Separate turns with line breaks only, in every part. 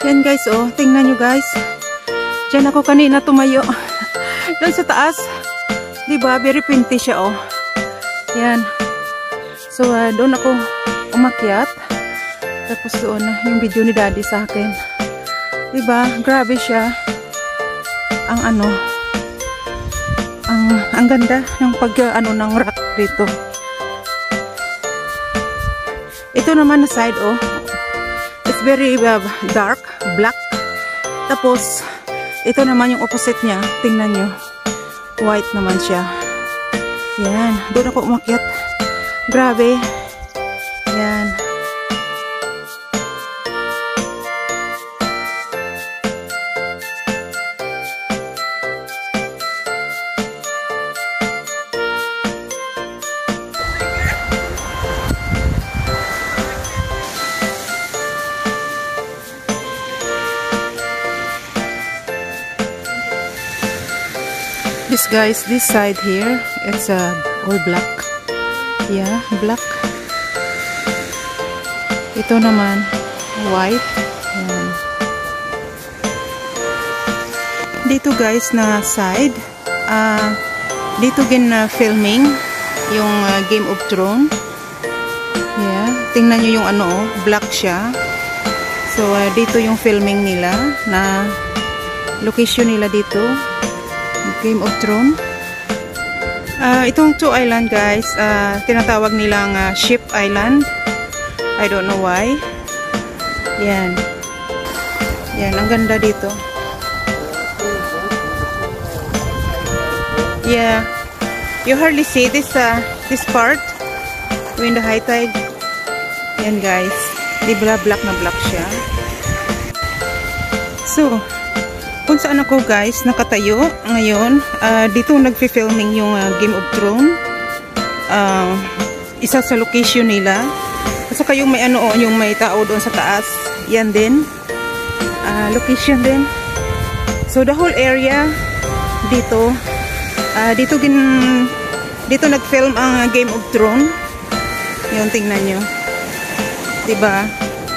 Yan guys, oh, tingnan nyo guys. Diyan ako kanina tumayo. Doon sa taas. Diba? Very pinty siya, oh. Yan. So, doon ako umakyat. Tapos doon, yung video ni daddy sa akin. Diba? Grabe siya. Ang ang ganda ng ng rock dito. Ito naman na side, oh. It's very dark, black. Tapos, ito naman yung opposite niya. Tingnan nyo. White naman siya. Yan. Doon ako umakyat. Grabe. Yan. This guys, this side here, it's all black. Yeah, black. Ito naman, white. Yan. Dito guys na side, dito din filming yung Game of Thrones. Yeah, tingnan nyo yung black siya. So, dito yung filming nila na location nila dito. Game of Thrones. Itong two island guys, tinatawag nilang Ship Island. I don't know why. Yan. Yan, ang ganda dito. Yeah. You hardly see this part when the high tide. Yan guys. Di ba black na black siya. So, kung saan ako guys nakatayo ngayon, dito nagfi-filming yung Game of Thrones. Isa sa location nila. At saka yung may yung may tao doon sa taas. Yan din. Location din. So the whole area dito, dito nag-film ang Game of Thrones. Yun, tingnan nyo. Diba?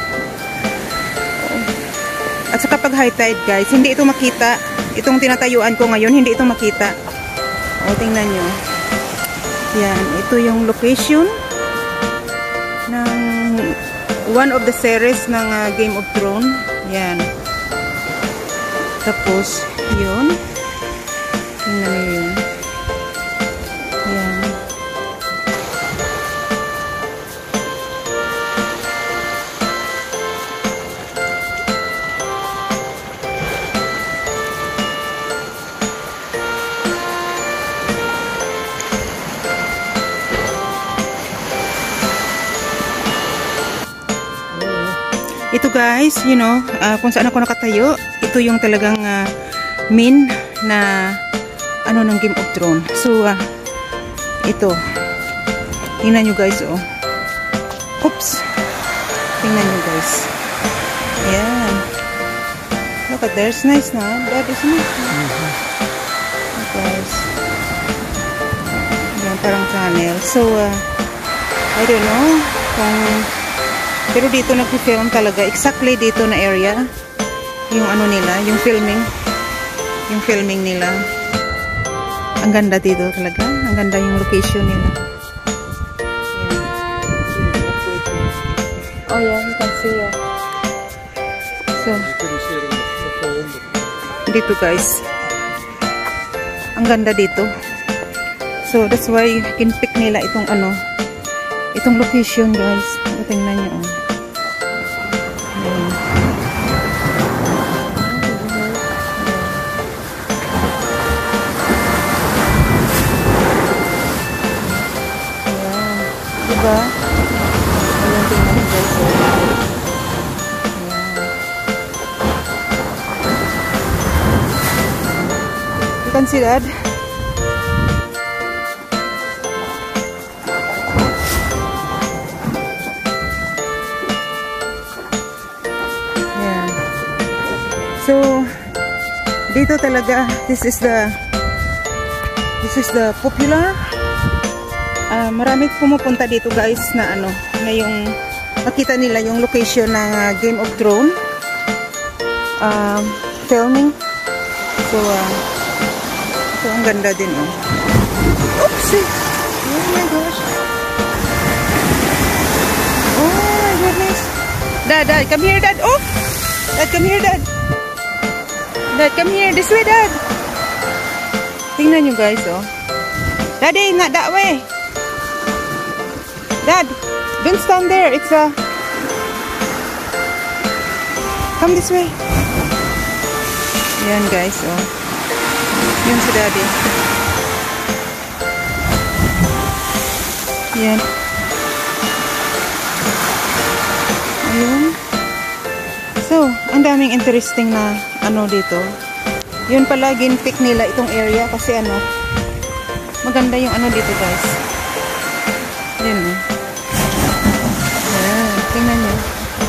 At saka pag high tide guys, hindi ito makita. Itong tinatayuan ko ngayon, hindi ito makita. O, tingnan nyo. Yan, ito yung location ng one of the series ng Game of Thrones. Yan. Tapos, yun. Tingnan nyo yun. Yan. Ito guys, you know, kung saan ako nakatayo, ito yung talagang main na ng Game of Thrones. So, ito. Tingnan nyo guys, oh. Oops. Tingnan nyo guys. Ayan. Look at there. It's nice na. That is nice na. Guys. Ayan, parang channel. So, I don't know kung pero dito nag-film talaga. Exactly dito na area. Yung nila, yung filming nila. Ang ganda dito talaga. Ang ganda yung location nila. Yeah. Oh yeah, you can see it. So, dito guys. Ang ganda dito. So, that's why kinpick nila itong itong location guys. Tingnan nyo. Diba? Ayan, tingnan nyo guys. You can see that? So, dito talaga, this is the popular. Marami pumupunta dito guys na na yung makita nila yung location ng Game of Thrones. filming. So, ito ang ganda din, oh. Oopsie! Oh my gosh! Oh my goodness! Dad, come here, Dad! Oh! Dad, come here, Dad! Dad, come here! This way, Dad! Tingnan nyo, guys, oh. Daddy, not that way! Dad, don't stand there. It's a... Come this way. Yan, guys, oh. Yun si Daddy. Yan. Ayun. So, ang daming interesting na ano dito. Yun pala, ginpick nila itong area kasi ano, maganda yung ano dito, guys. Yan, oh. Yan, tingnan nyo.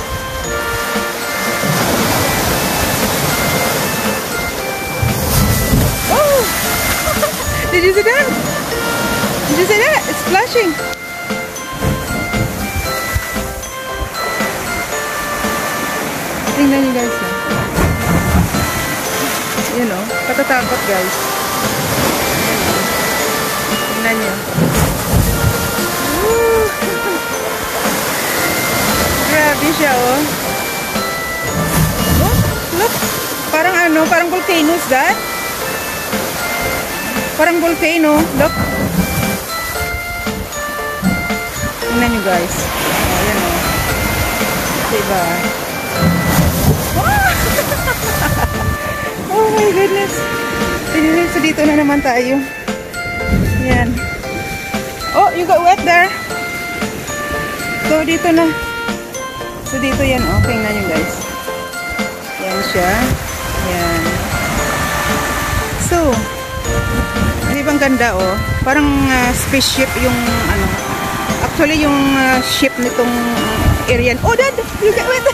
Oh! Did you see that? Did you see that? It's flashing. Tingnan nyo, guys, ha? Yan, oh. Patatakot, guys. Tingnan nyo. Grabe siya, oh. Oh, look. Parang ano, parang volcano, is that? Parang volcano. Look. Tingnan nyo, guys. Oh, yan, oh. Diba? Oh my goodness. So, dito na naman tayo. Yan. Oh, you got wet there. So, dito na. So, dito yan, oh. Tingnan nyo, guys. Yan siya. Yan. So, di ba ang ganda, oh? Parang spaceship yung, ano. Actually, yung ship nitong area. Oh, Dad! You got wet.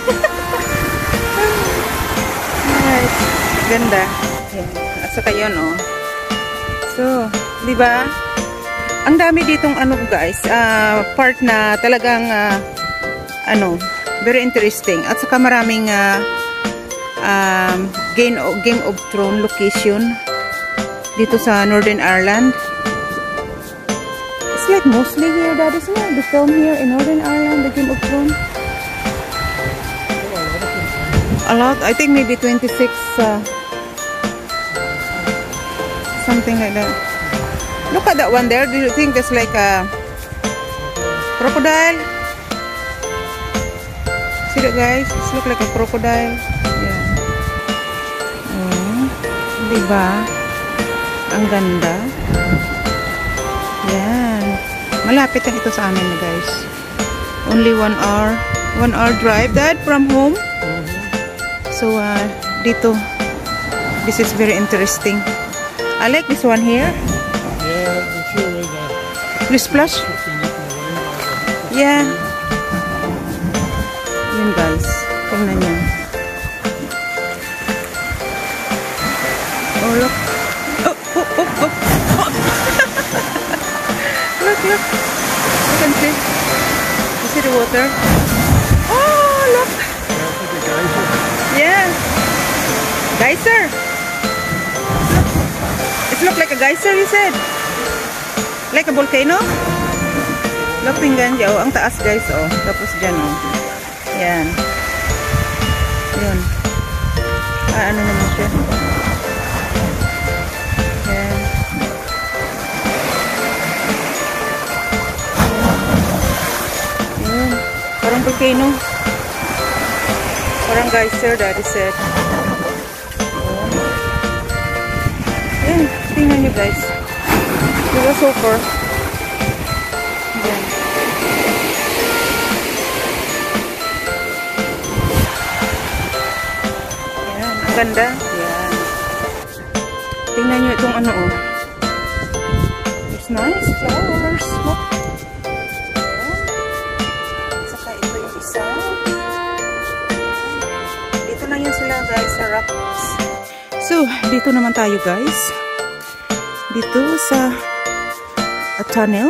Right. Ganda. Yan. At saka yun, oh. So, di ba? Ang dami ditong, ano, guys, part na talagang, ano, very interesting. At saka maraming Game of Thrones location dito sa Northern Ireland. It's like mostly here, Dad, isn't it? The film here in Northern Ireland, the Game of Thrones. A lot. I think maybe 26, something like that. Look at that one there. Do you think that's like a crocodile? See that, guys? It looks like a crocodile. Yeah. Diba? Ang ganda. Yan. Malapit lang ito sa amin, guys. Only 1 hour. 1 hour drive, Dad, from home. So, dito. This is very interesting. I like this one here.
Yeah, I'm sure with
This splash. Yeah. Yan, guys. Tingnan nyo. Oh, look. Oh, oh, oh, oh. Oh. Look, look. You can see. You see the water? Oh, look. Yeah. Geyser. It looks like a geyser, you said. Like a volcano? Look, tingnan dyan. Oh, ang taas, guys. Oh. Tapos dyan, oh. Yan. Yun. Ano naman siya? Yan. Yan. Parang volcano. Parang geyser, Daddy said. Yan. Tingnan nyo, guys. Diba super? Yan. Yan. Ang ganda. Yan. Tingnan nyo itong ano, oh. It's nice. Flowers. Look. Yan. Saka ito yung isa. Dito na yun sila, guys, sa rocks. So, dito naman tayo, guys. Dito sa a tunnel.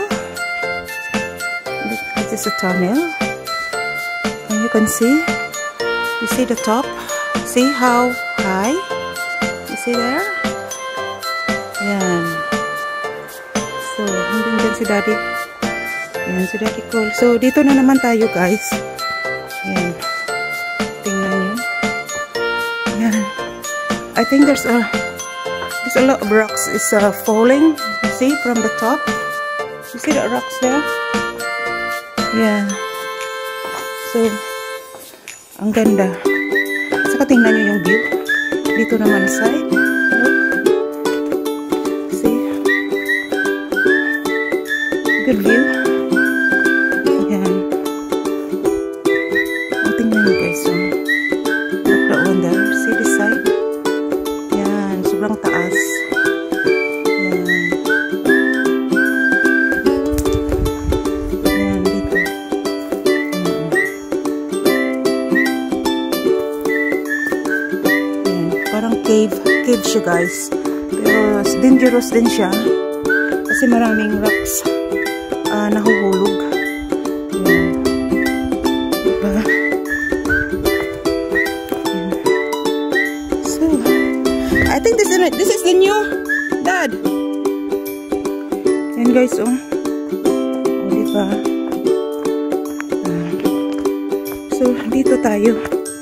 This is a tunnel. And you can see the top. See how high? You see there? Yan. So, hanggang dyan si Daddy. Yan, si Daddy Cole. So, dito na naman tayo, guys. Yan. Tingnan nyo. Yan. I think there's a lot of rocks is falling. You see from the top? You see the rocks there? Yeah. So, ang ganda. Saka tingnan nyo yung view. Dito naman side. Look. See? Good view. Yan. Tingnan nyo guys. Look that one there. See this side? Yan. Sobrang taas. Yan. Yan dito. Yan. Parang cave siya guys. Pero dangerous din siya. Kasi maraming rocks nahuhulog. Yan. Diba? Yan. So, I think this is the new Dad. Yan guys, oh. Oh, diba? So, dito tayo.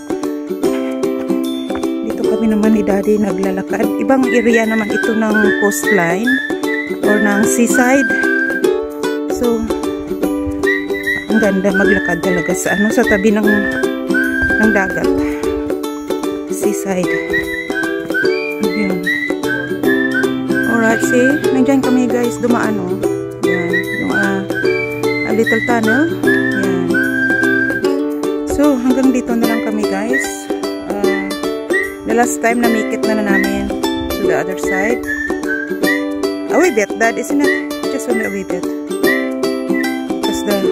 Dito kami naman ni Daddy naglalakad. Ibang area naman ito ng coastline or ng seaside. So, ang ganda maglakad talaga sa sa tabi ng dagat. Seaside. Ayan. Alright, see? Nandiyan kami guys, dumaan oh. Yan. Yung a little tunnel. Yan. So, hanggang dito na lang kami guys. The last time na make it na namin to the other side. A wee bit, Dad, isn't it? Just only a wee bit. Just the...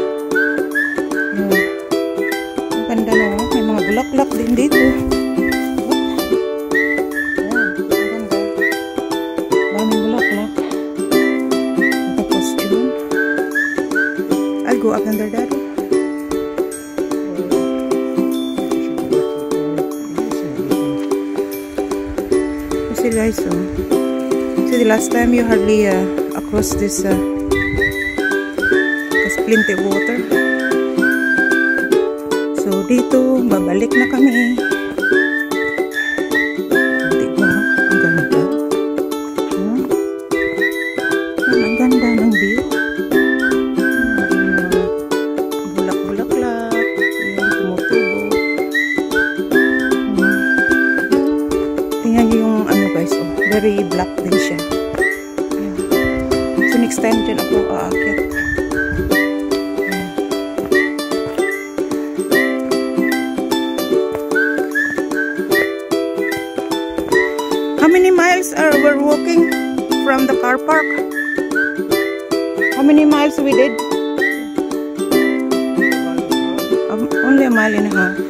Ang ganda no. May mga bulaklak din dito. Go up under that. You see guys, so see the last time you hardly across this kasi plenty of water. So dito babalik na kami. Diba? Ang ganda. Ang ganda ng view. Very black din siya. Ayan. So next time dyan ako aakyat. How many miles we're walking from the car park? How many miles we did? Only a mile and a half.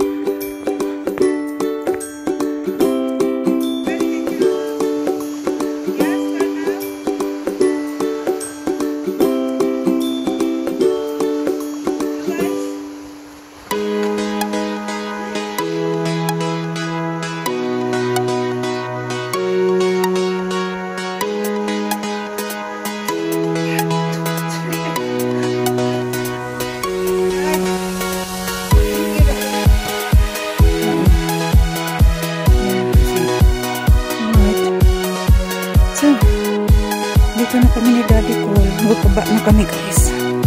Dito na kami ni Daddy Cole. Baba na kami guys.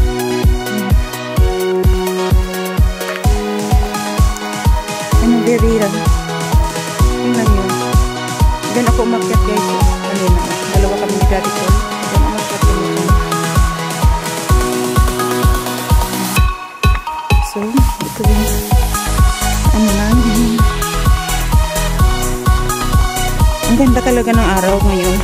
Ano very lang. Tingnan nyo. Diyan ako umakyat guys. Dalawa kami ni Daddy Cole. Diyan umakyat kami dyan. So, ito yung ano lang. Ang ganda talaga ng araw ngayon.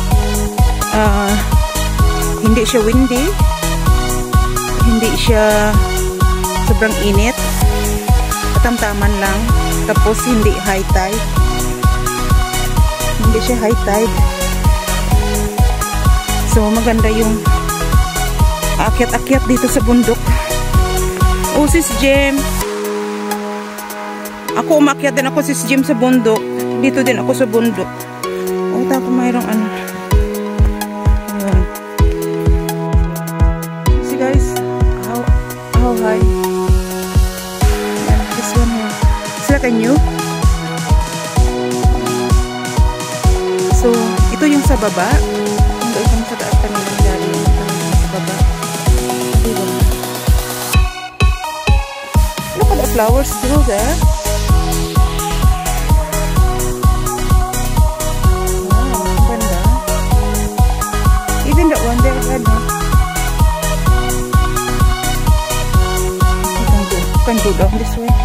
Hindi siya windy, hindi siya sobrang init, katamtaman lang, tapos hindi high tide, hindi siya high tide. So maganda yung aakyat-akyat dito sa bundok. Oh sis Jem, Ako umakyat din ako sis Jim sa bundok. Dito din ako sa bundok. O, tapos mayroong ano. Ayan. See guys, how high. Yeah, this one here. It's like a new. So, ito yung sa baba. Ito yung sa taas kanina dali. Ito yung sa baba. Diba? Look at the flowers still there. Wow, ganda. Even that one there, ano? You can go down this way.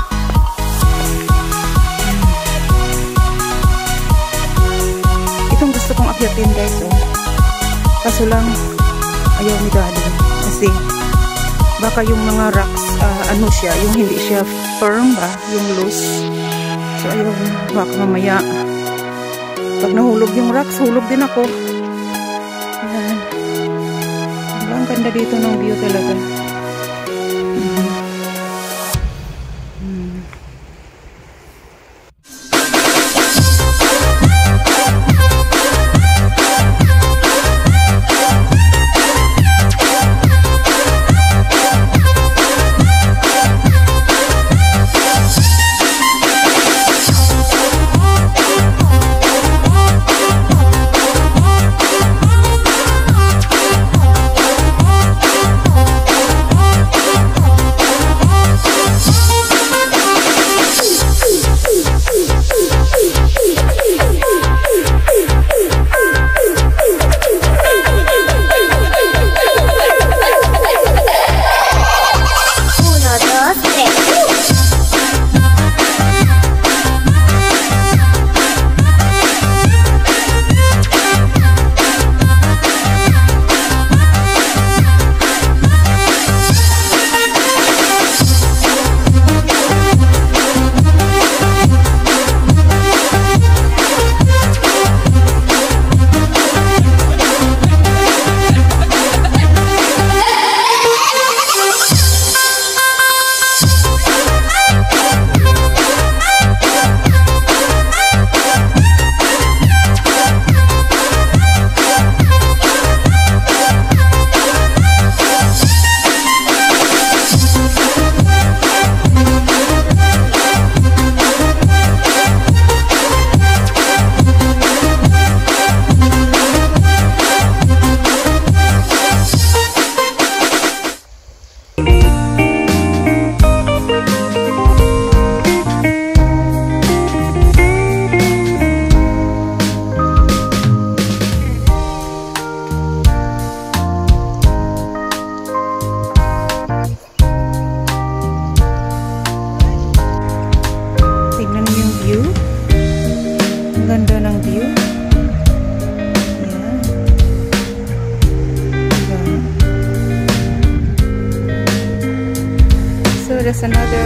Itong gusto kong akyatin guys, oh. Kaso lang, ayaw ni Daddy. Kasi, baka yung mga rocks, ano siya, yung hindi siya firm ba, yung loose. So, ayaw, baka mamaya, pag nahulog yung rocks, hulog din ako. Ayan. Ang ganda dito ng view talaga. There's another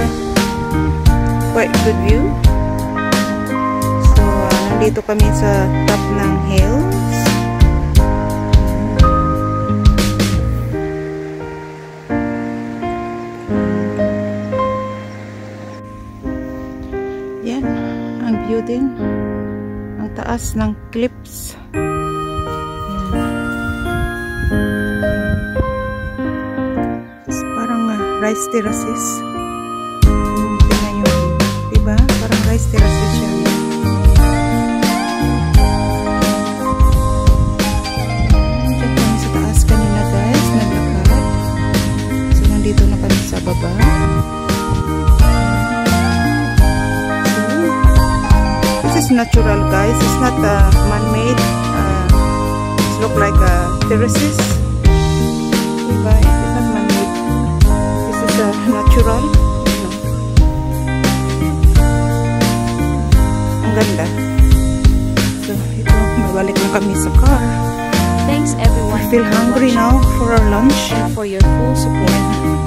quite good view. So, nandito kami sa top ng hills. Yan, ang view din. Ang taas ng cliffs. Rice terraces. Tingnan nyo. Diba? Parang rice terraces siya. Diyan kami sa taas kanina guys. Naglakad. So, nandito na kami sa baba. So, this is natural guys. It's not man-made. It looks like terraces. Diba? It's not man-made. Natural. Ang ganda. So, ito, mabalik na kami sa car.
Thanks everyone.
I feel hungry now for our lunch.
And for your full support.